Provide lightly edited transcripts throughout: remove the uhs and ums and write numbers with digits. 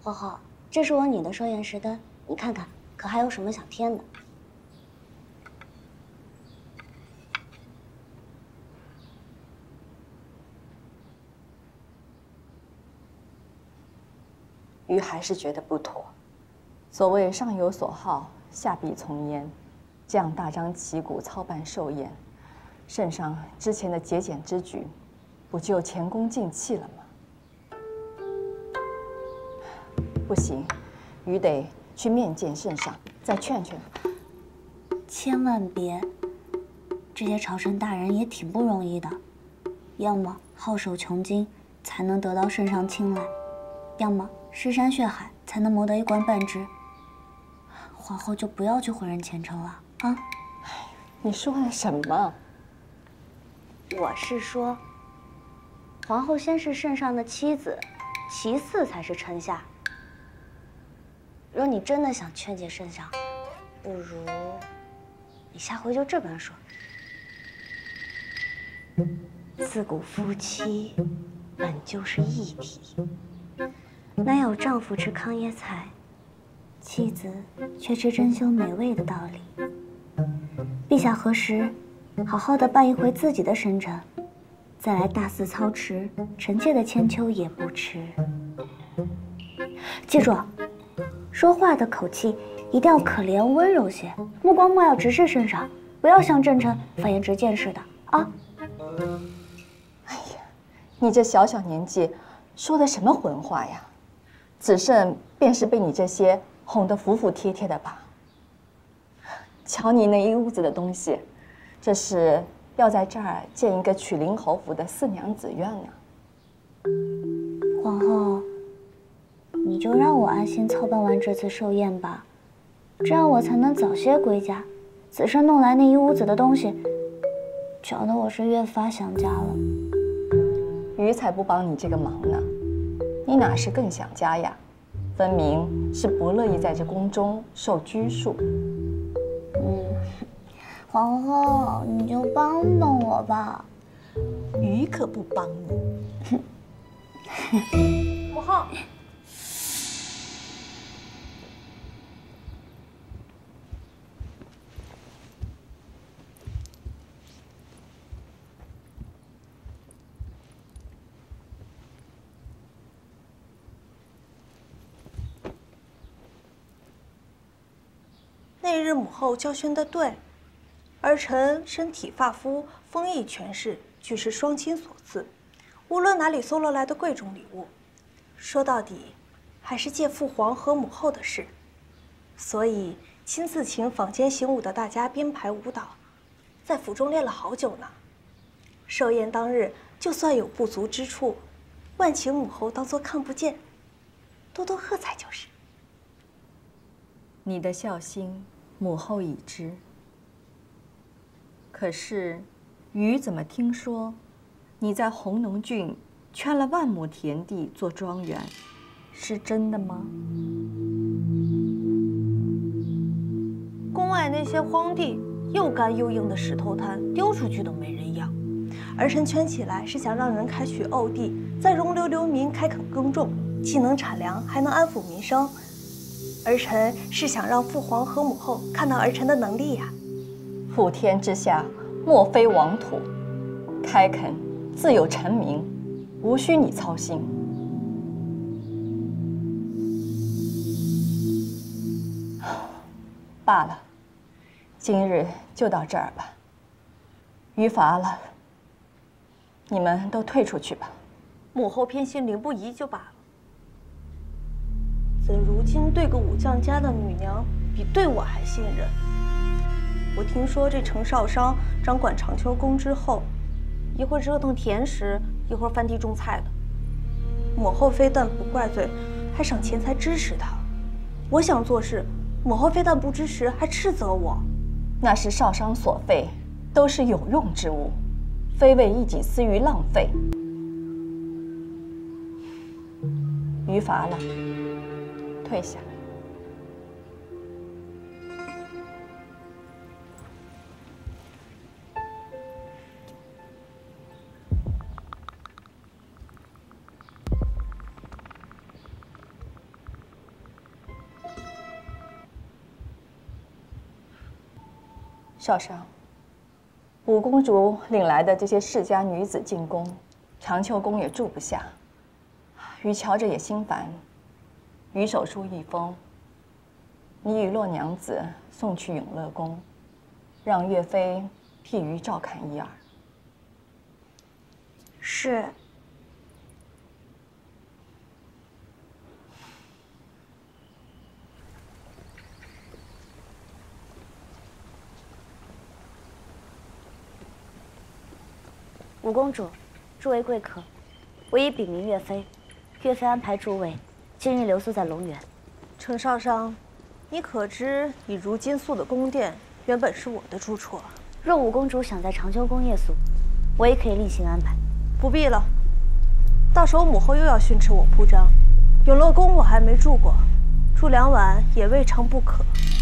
浩浩，这是你的收验时单，你看看，可还有什么想添的？ 鱼还是觉得不妥。所谓上有所好，下必从焉。这样大张旗鼓操办寿宴，圣上之前的节俭之举，不就前功尽弃了吗？不行，鱼得去面见圣上，再劝劝他。 千万别，这些朝臣大人也挺不容易的，要么好守穷经，才能得到圣上青睐，要么尸山血海，才能谋得一官半职。皇后就不要去毁人前程了啊！ 你说的什么？ 我是说，皇后先是圣上的妻子，其次才是臣下。若你真的想劝解圣上，不如你下回就这般说：自古夫妻本就是一体，哪有丈夫吃糠咽菜，妻子却吃珍馐美味的道理？陛下何时好好的办一回自己的生辰，再来大肆操持臣妾的千秋也不迟。记住，说话的口气一定要可怜温柔些，目光莫要直视圣上，不要像正臣发言直谏似的啊！ 哎呀，你这小小年纪说的什么混话呀？子慎便是被你这些哄得服服帖帖的吧？瞧你那一屋子的东西，这是要在这儿建一个曲灵侯府的4娘子院呢。 皇后，你就让我安心操办完这次寿宴吧，这样我才能早些归家。子慎弄来那一屋子的东西，搅得我是越发想家了。 鱼才不帮你这个忙呢，你哪是更想家呀？分明是不乐意在这宫中受拘束。 皇后，你就帮帮我吧。 鱼可不帮你。 母后， 那日母后教训得对，儿臣身体发肤丰益权势，俱是双亲所赐，无论哪里搜罗来的贵重礼物，说到底还是借父皇和母后的事，所以亲自请坊间行武的大家编排舞蹈，在府中练了好久呢。寿宴当日，就算有不足之处，万请母后当作看不见，多多喝彩就是。 你的孝心，母后已知。可是，鱼怎么听说你在弘农郡圈了万亩田地做庄园，是真的吗？ 宫外那些荒地，又干又硬的石头滩，丢出去都没人要。儿臣圈起来是想让人开取沤地，再容留流民开垦耕种，既能产粮，还能安抚民生。儿臣是想让父皇和母后看到儿臣的能力呀。 覆天之下，莫非王土，开垦自有臣民，无需你操心。罢了，今日就到这儿吧。余乏了，你们都退出去吧。 母后偏心凌不疑就罢了，怎如今对个武将家的女娘比对我还信任？我听说这程少商掌管长秋宫之后，一会儿折腾甜食，一会儿翻地种菜的。母后非但不怪罪，还赏钱财支持他。我想做事，母后非但不支持，还斥责我。 那是少商所费，都是有用之物，非为一己私欲浪费。余乏了，退下。 少商，五公主领来的这些世家女子进宫，长秋宫也住不下，于瞧着也心烦。于手书一封，你与洛娘子送去永乐宫，让岳飞替于照看一二。 是。五公主，诸位贵客，我已禀明岳飞，岳飞安排诸位今日留宿在龙园。 程少商，你可知你如今宿的宫殿原本是我的住处啊？ 若五公主想在长秋宫夜宿，我也可以另行安排。 不必了，到时候母后又要训斥我铺张。永乐宫我还没住过，住2晚也未尝不可。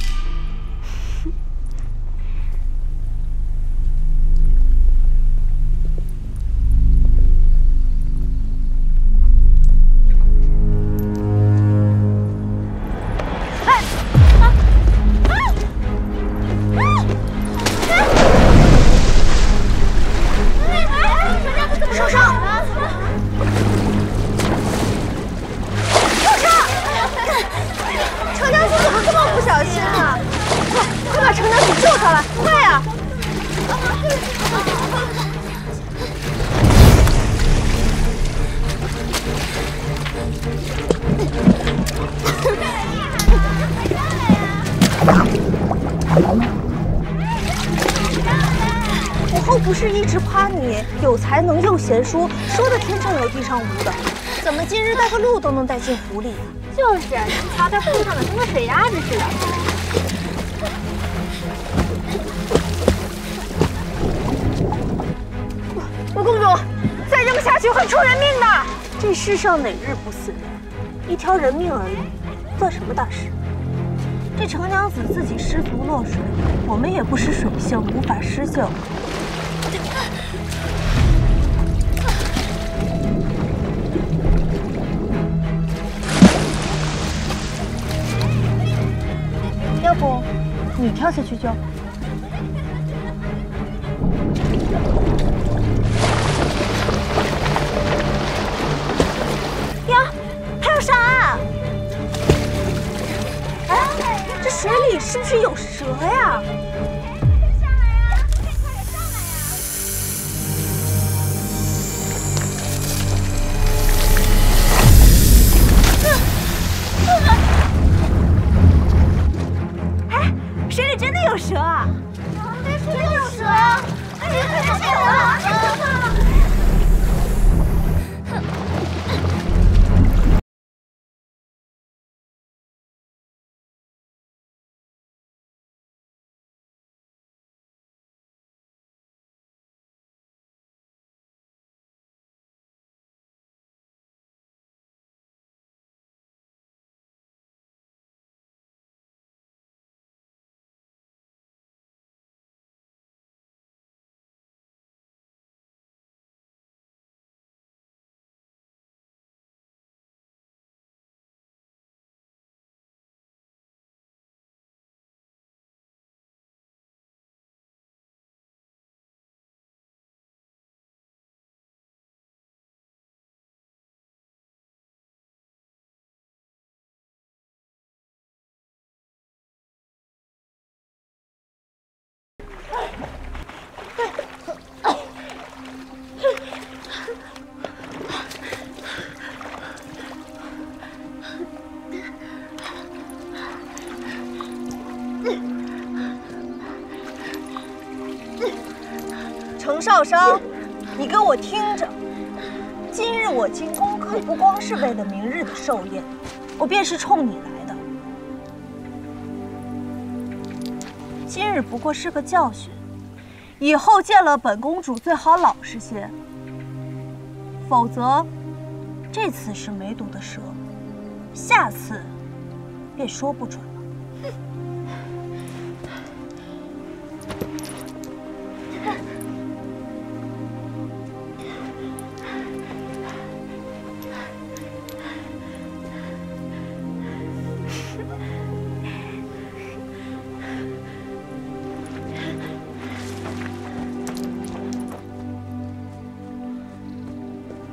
母后不是一直夸你有才能又贤淑，说的天上有地上无的，怎么今日带个鹿都能带进湖里啊？ 就是，瞧他铺上的跟个水鸭子似的。五公主，再这么下去会出人命的。 这世上哪日不死人？一条人命而已，算什么大事？这程娘子自己失足落水，我们也不识水性，无法施救。要不你跳下去救？呀，还有上岸！哎，这水里是不是有蛇呀？ 水里真的有蛇啊！ 水里有蛇呀！哎呀，快救我！ 程少商，你给我听着，今日我进宫可不光是为了明日的寿宴，我便是冲你来的。今日不过是个教训，以后见了本公主最好老实些，否则这次是没毒的蛇，下次便说不准了。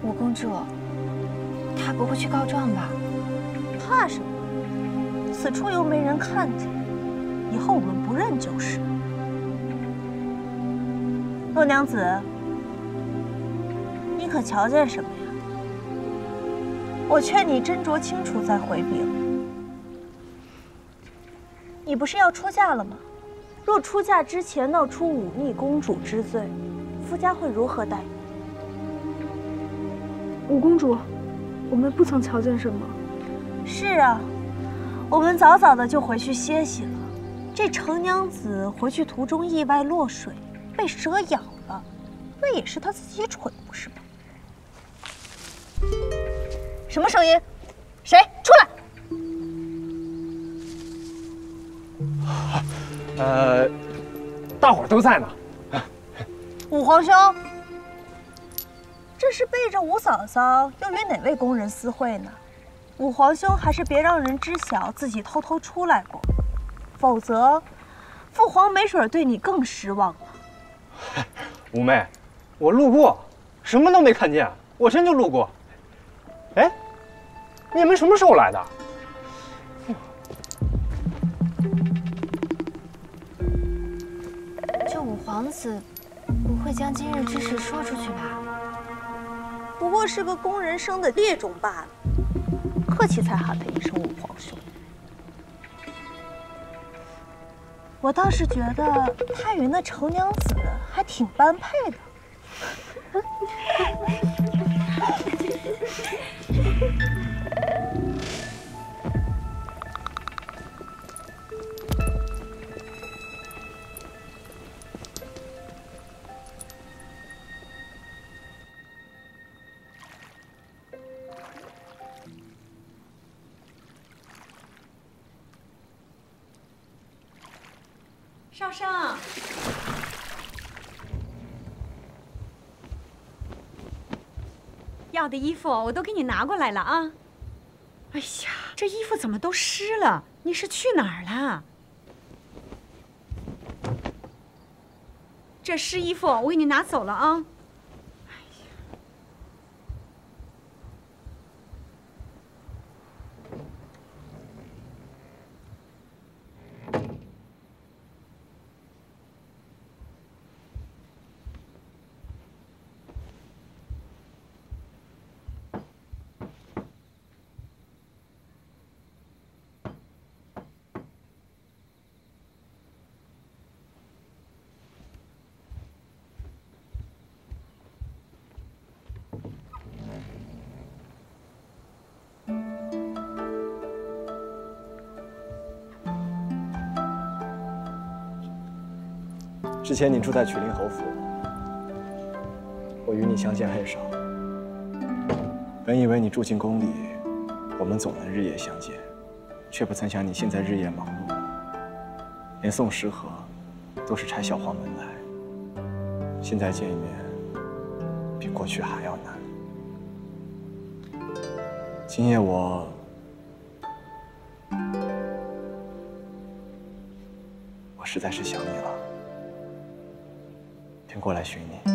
五公主，他不会去告状吧？ 怕什么？此处又没人看见，以后我们不认就是。洛娘子，你可瞧见什么呀？我劝你斟酌清楚再回禀。你不是要出嫁了吗？若出嫁之前闹出忤逆公主之罪，夫家会如何待你？ 五公主，我们不曾瞧见什么。 是啊，我们早早的就回去歇息了。这程娘子回去途中意外落水，被蛇咬了，那也是她自己蠢，不是吗？什么声音？谁出来？ 大伙儿都在呢。 五皇兄，这是背着五嫂嫂又与哪位宫人私会呢？五皇兄还是别让人知晓自己偷偷出来过，否则父皇没准对你更失望了。 五妹，我路过，什么都没看见，我真就路过。哎，你们什么时候来的？ 这五皇子不会将今日之事说出去吧？ 不过是个宫人生的劣种罢了，客气才喊他一声五皇兄。我倒是觉得他与那程娘子还挺般配的。 少商，要的衣服我都给你拿过来了啊。哎呀，这衣服怎么都湿了？你是去哪儿了？这湿衣服我给你拿走了啊。 之前你住在曲陵侯府，我与你相见很少。本以为你住进宫里，我们总能日夜相见，却不曾想你现在日夜忙碌，连送食盒都是差小黄门来。现在见一面，比过去还要难。今夜我实在是想你了，便过来寻你。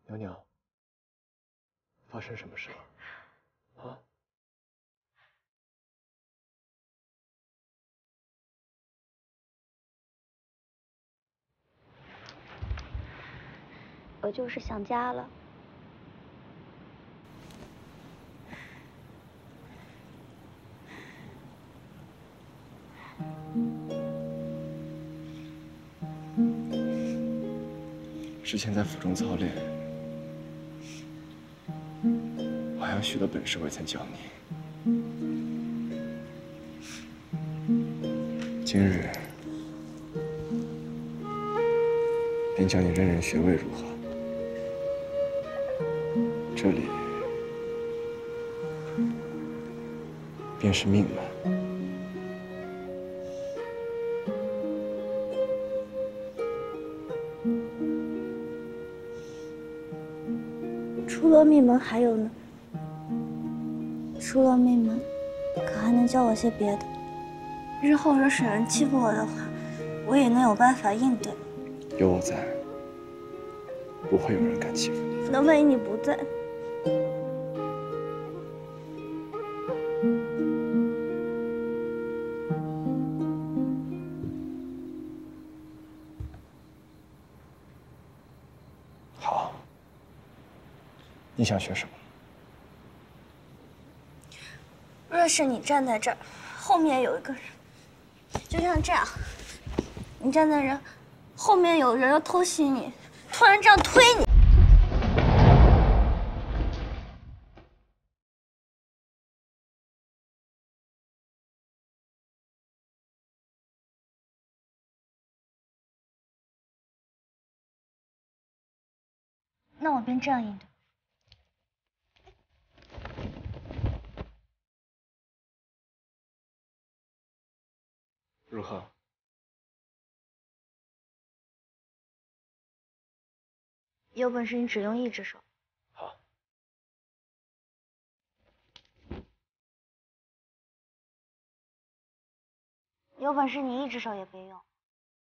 娘娘，发生什么事了？啊？ 我就是想家了。 之前在府中操练，我还有许多本事未曾教你。今日便教你认人学位如何？这里便是命门。 除了命门还有呢？除了命门，可还能教我些别的？日后若是有人欺负我的话，我也能有办法应对。 有我在，不会有人敢欺负你。 那万一你不在？ 好，你想学什么？ 若是你站在这儿，后面有一个人，就像这样，你站在这儿，后面有人要偷袭你，突然这样推你，那我便这样应对。 如何？ 有本事你只用一只手。 好。 有本事你一只手也别用。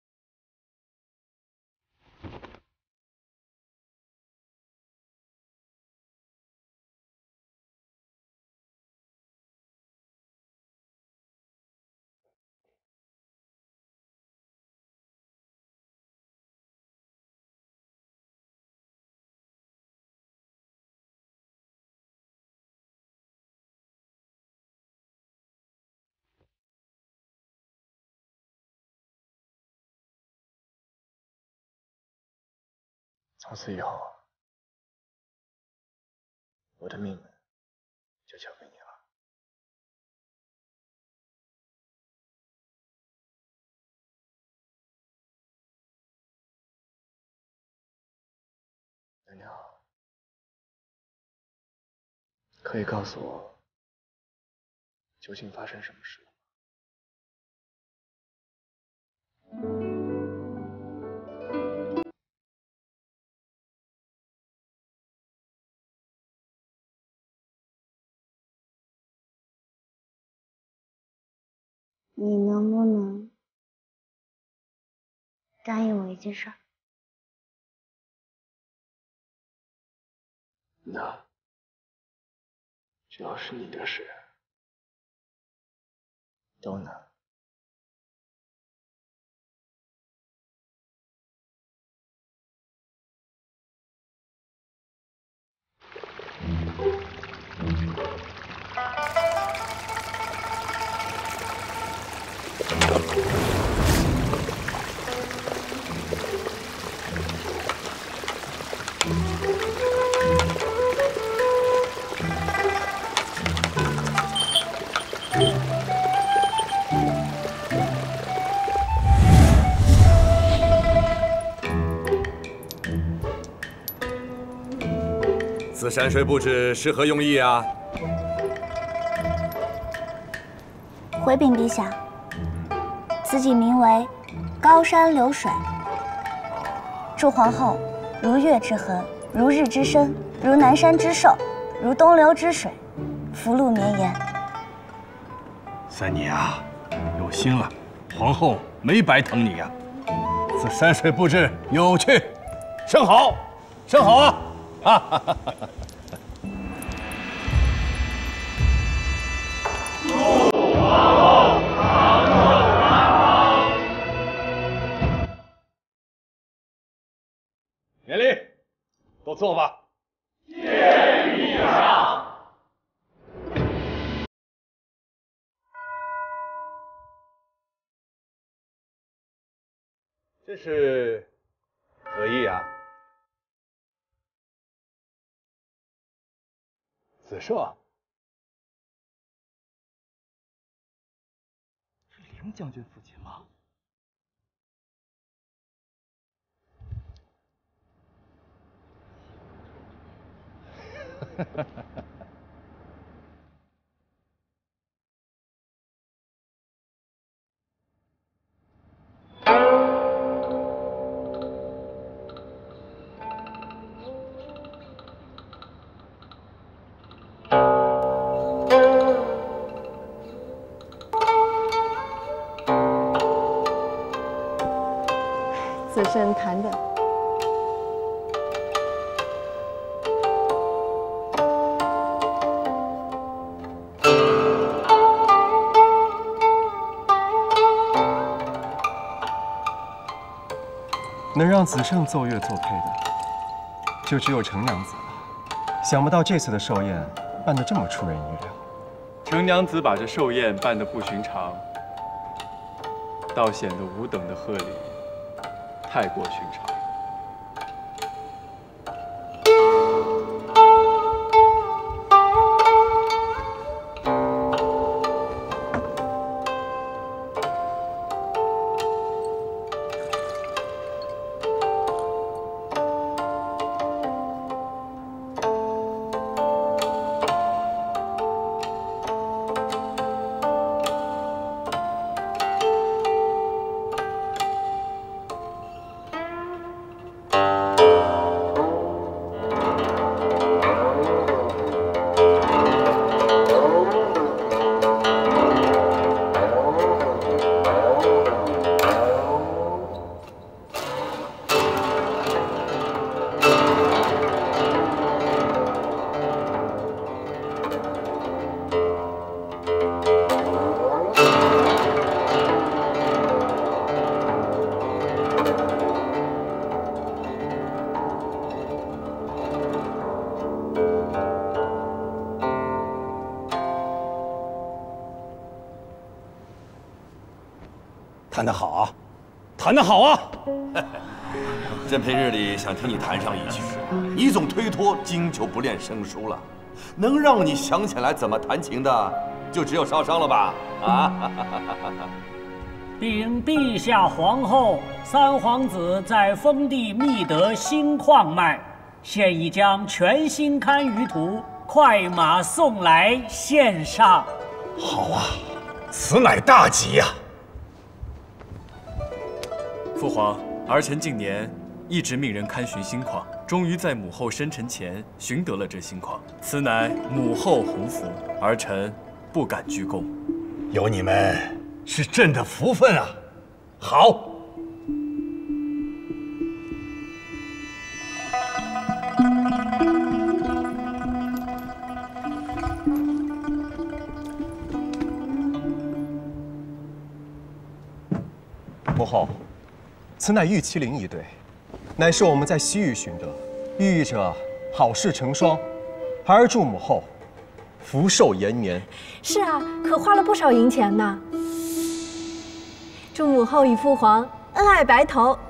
从此以后，我的命门就交给你了。娘娘，可以告诉我，究竟发生什么事了？ 你能不能答应我一件事儿？ 那只要是你的事，都能。 此山水布置是何用意啊？ 回禀陛下，此景名为高山流水。祝皇后如月之河，如日之升，如南山之寿，如东流之水，福禄绵延。 三你啊，有心了，皇后没白疼你呀。此山水布置有趣，甚好，甚好啊！ 免礼，都坐吧。 谢陛下。 这是何意啊？子社，是凌将军父亲吗？ 子申谈的。 能让子胜奏乐作配的，就只有程娘子了。想不到这次的寿宴办得这么出人意料。程娘子把这寿宴办得不寻常，倒显得吾等的贺礼太过寻常。 弹得好啊，弹得好啊！ 朕平日里想听你弹上一曲，你总推脱，经久不练生疏了。能让你想起来怎么弹琴的，就只有少商了吧？啊！ 禀陛下皇后，三皇子在封地觅得新矿脉，现已将全新堪舆图快马送来献上。 好啊，此乃大吉呀！ 父皇，儿臣近年一直命人勘寻新矿，终于在母后生辰前寻得了这新矿。此乃母后洪福，儿臣不敢居功。 有你们是朕的福分啊！好。 母后，此乃玉麒麟一对，乃是我们在西域寻得，寓意着好事成双。儿祝母后福寿延年。 是啊，可花了不少银钱呢。祝母后与父皇恩爱白头。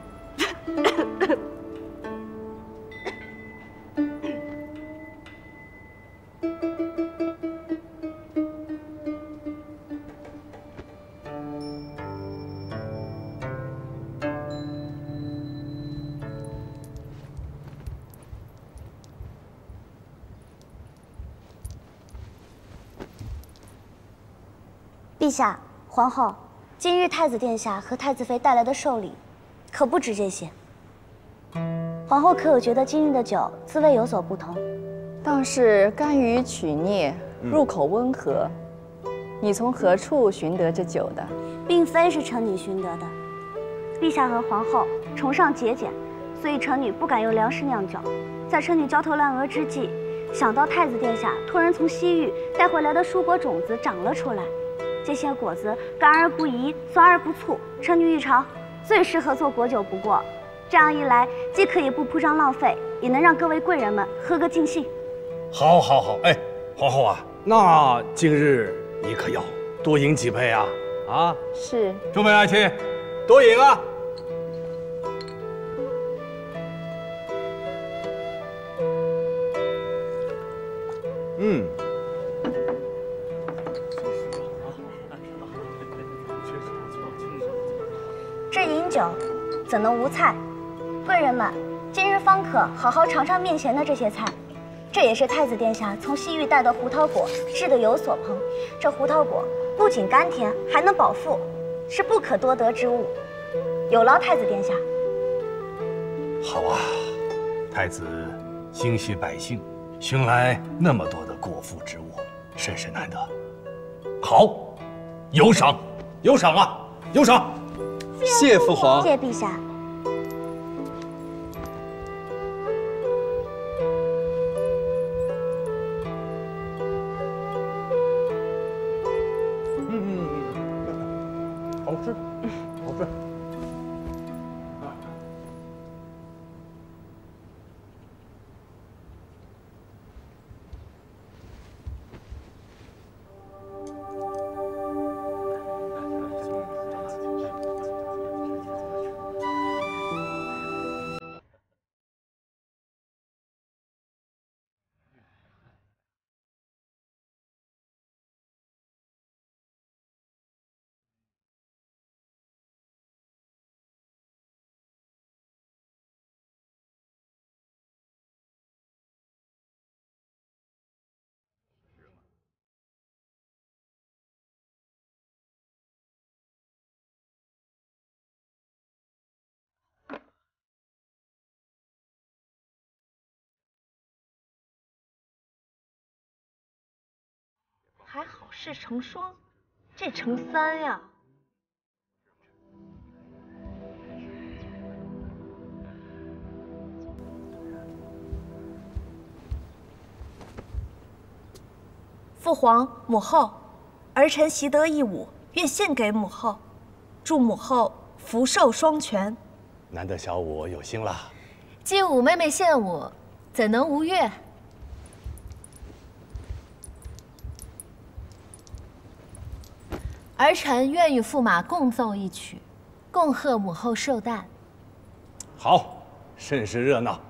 陛下、皇后，今日太子殿下和太子妃带来的寿礼，可不止这些。皇后可有觉得今日的酒滋味有所不同？ 倒是甘于取孽，入口温和。你从何处寻得这酒的？ 并非是臣女寻得的。陛下和皇后崇尚节俭， 所以臣女不敢用粮食酿酒。在臣女焦头烂额之际，想到太子殿下托人从西域带回来的蔬果种子长了出来，这些果子干而不宜，酸而不醋，臣女一尝，最适合做果酒不过。这样一来，既可以不铺张浪费，也能让各位贵人们喝个尽兴。 好，好，好！哎，皇后啊，那今日你可要多饮几杯啊！啊， 是。 众位爱卿，多饮啊！嗯。 这饮酒，怎能无菜？贵人们，今日方可好好尝尝面前的这些菜。这也是太子殿下从西域带的胡桃果制的有所烹。这胡桃果不仅甘甜，还能饱腹，是不可多得之物。有劳太子殿下。 好啊，太子心系百姓，寻来那么多的果腹之物，甚是难得。好，有赏，有赏啊，有赏！ 谢父皇， 谢陛下。 好吃，好吃。 还好事成双，这成三呀。 父皇、母后，儿臣习得一舞，愿献给母后，祝母后福寿双全。 难得小舞有心了。 既武妹妹献舞，怎能无悦？儿臣愿与驸马共奏一曲，恭贺母后寿诞。 好，甚是热闹。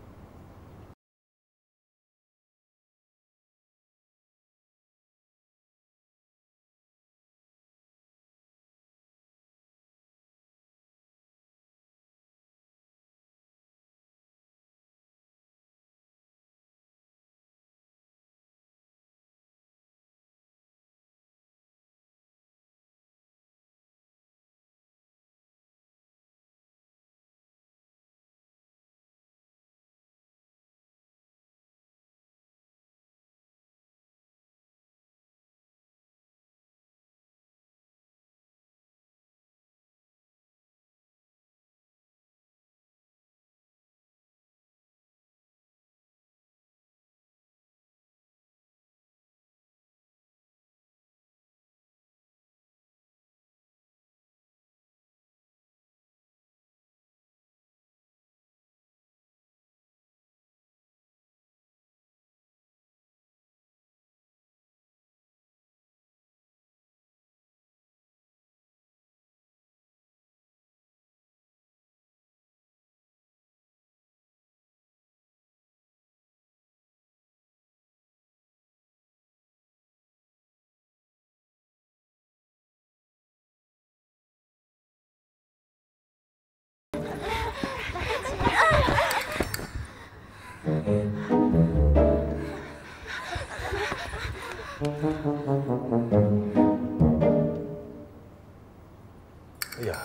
哎呀，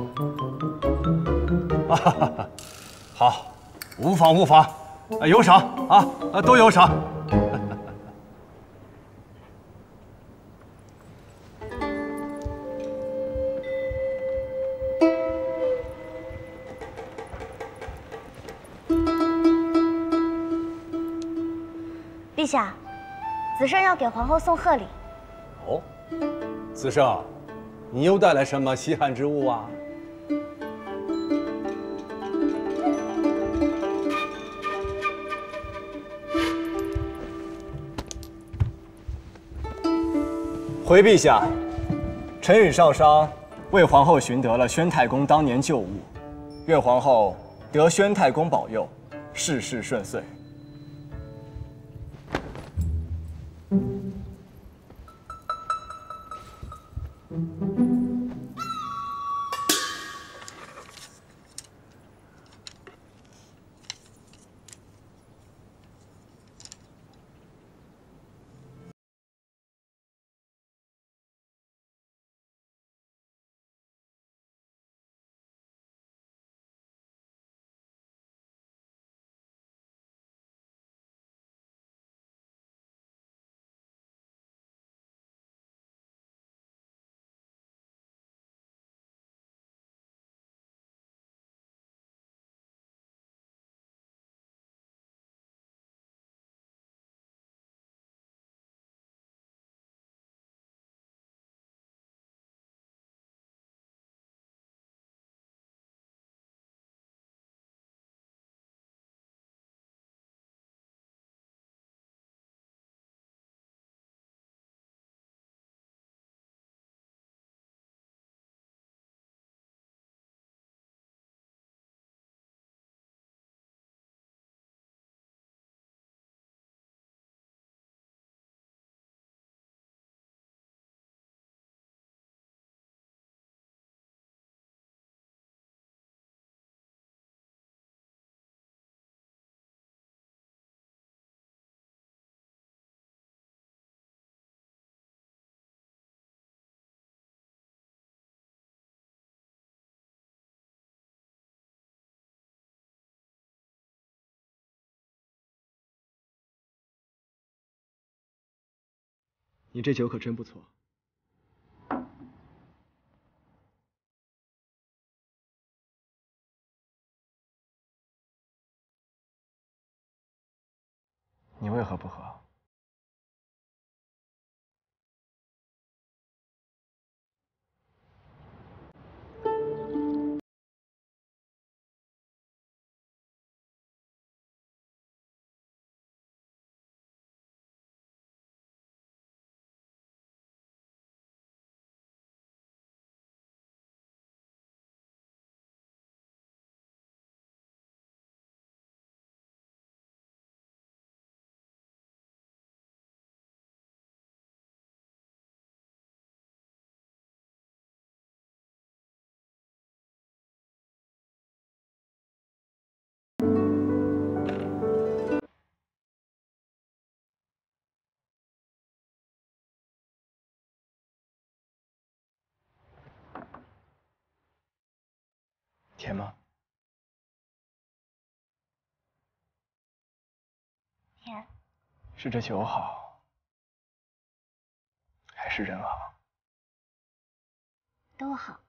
啊，好，无妨无妨，有赏啊，都有赏。 下，子胜要给皇后送贺礼。 哦，子胜，你又带来什么稀罕之物啊？ 回陛下，臣与少商为皇后寻得了宣太公当年旧物，愿皇后得宣太公保佑，事事顺遂。你这酒可真不错。你为何不喝？甜吗？ 甜。 是这酒好，还是人好？ 都好。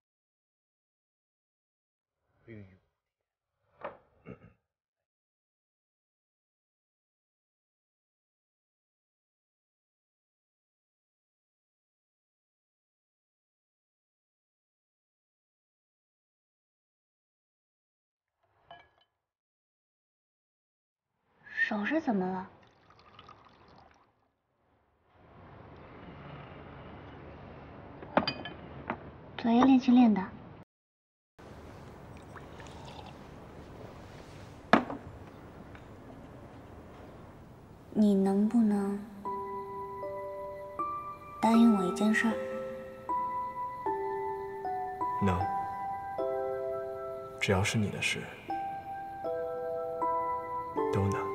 手是怎么了？昨夜练琴练的。你能不能答应我一件事儿？ 能，只要是你的事，都能。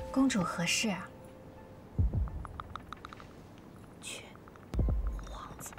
公主何事啊？去，王子。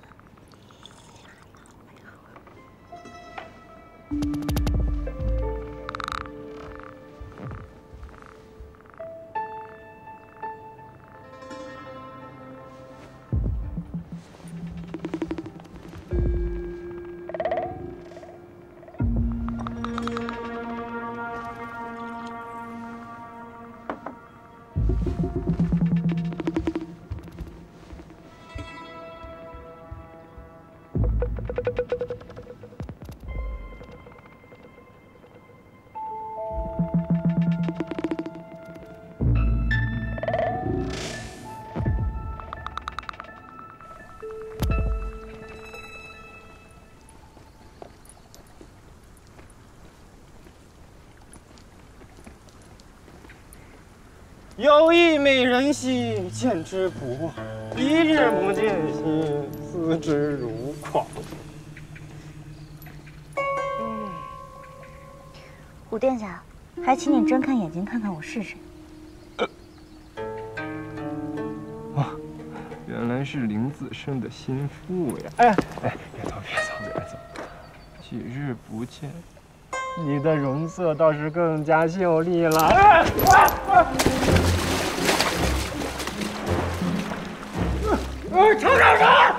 有意美人兮，见之不忘；一日不见兮，思之如狂。 武殿下，还请你睁开眼睛看看我是谁。 原来是林子胜的心腹呀！哎，别走，别走！几日不见， 你的容色倒是更加秀丽了。程少商！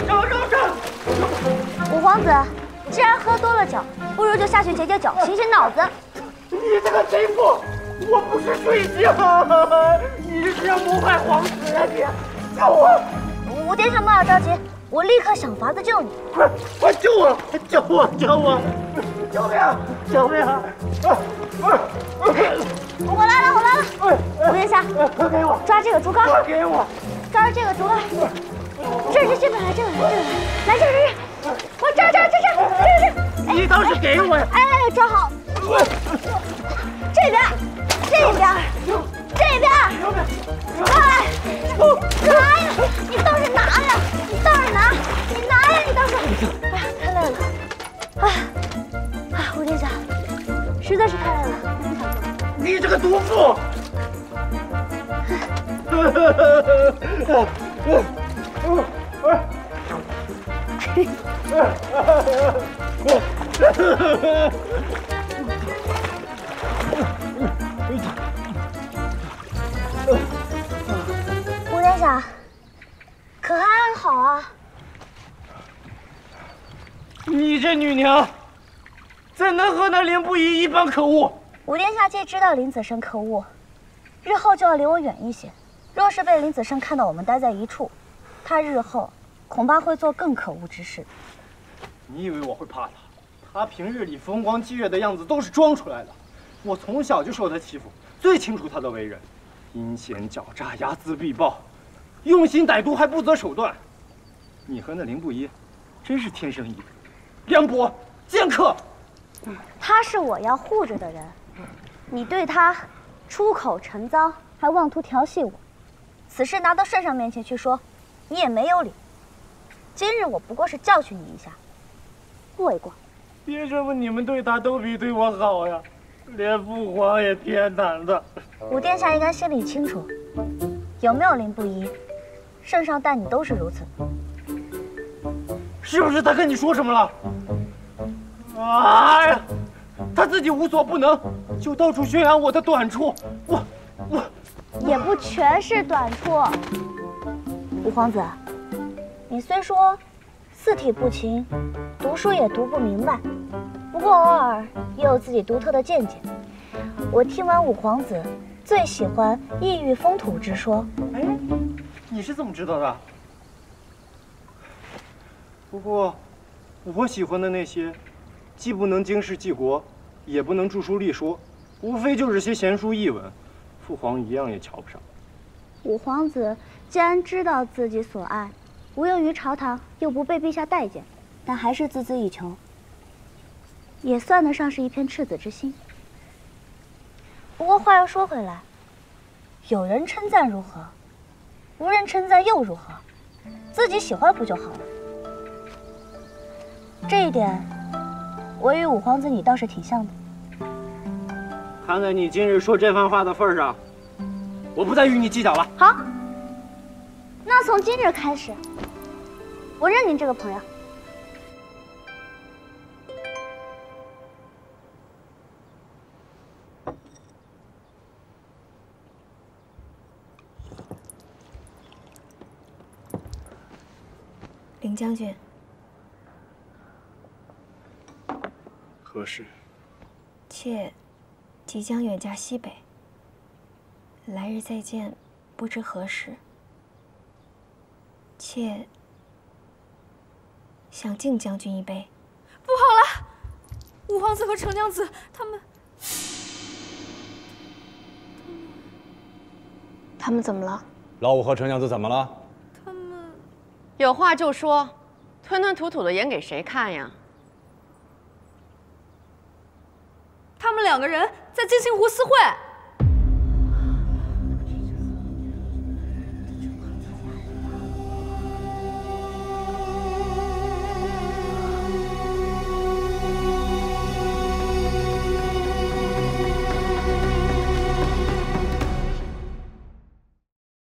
五皇子，既然喝多了酒，不如就下去解解酒，醒醒脑子。 你这个贼妇！我不是睡觉，你是要谋害皇子啊！你救我！ 武殿下莫要着急，我立刻想法子救你。 快救我！救我！救命！ 我来了！武殿下， 给我抓这个竹竿！ 给我抓着这个竹竿！这边来！来这！我这！ 你倒是给我呀！ 哎，抓好！这边！哎，你倒是拿呀！你拿呀！你倒是！哎呀，太累了！哎，武殿下，实在是太累了，不想做。 你这个毒妇！ 武殿下，可还好啊？ 你这女娘，怎能和那凌不疑一般可恶？ 武殿下既知道林子胜可恶，日后就要离我远一些。若是被林子胜看到我们待在一处，他日后恐怕会做更可恶之事。 你以为我会怕他？他平日里风光激越的样子都是装出来的。我从小就受他欺负，最清楚他的为人，阴险狡诈，睚眦必报，用心歹毒还不择手段。你和那凌不疑，真是天生一对，凉薄剑客。 他是我要护着的人，你对他出口成脏，还妄图调戏我，此事拿到圣上面前去说，你也没有理。今日我不过是教训你一下，不为过。 凭什么你们对他都比对我好呀？连父皇也偏袒他。 武殿下应该心里清楚，有没有凌不疑，圣上待你都是如此。 是不是他跟你说什么了？哎呀，他自己无所不能，就到处宣扬我的短处。我也不全是短处。五皇子，你虽说四体不勤，读书也读不明白，不过偶尔也有自己独特的见解。我听闻五皇子最喜欢异域风土之说。 哎，你是怎么知道的？不过，我喜欢的那些，既不能经世济国，也不能著书立说，无非就是些闲书异文，父皇一样也瞧不上。 五皇子既然知道自己所爱，无用于朝堂，又不被陛下待见，但还是孜孜以求，也算得上是一片赤子之心。不过话又说回来，有人称赞如何？无人称赞又如何？自己喜欢不就好了？这一点，我与五皇子你倒是挺像的。 看在你今日说这番话的份上， 我不再与你计较了。 好，那从今日开始，我认您这个朋友。 林将军， 何事？ 妾即将远嫁西北，来日再见，不知何时。妾想敬将军一杯。 不好了，五皇子和程娘子他们怎么了？ 老五和程娘子怎么了？ 有话就说，吞吞吐吐的演给谁看呀？ 他们2个人在金星湖私会。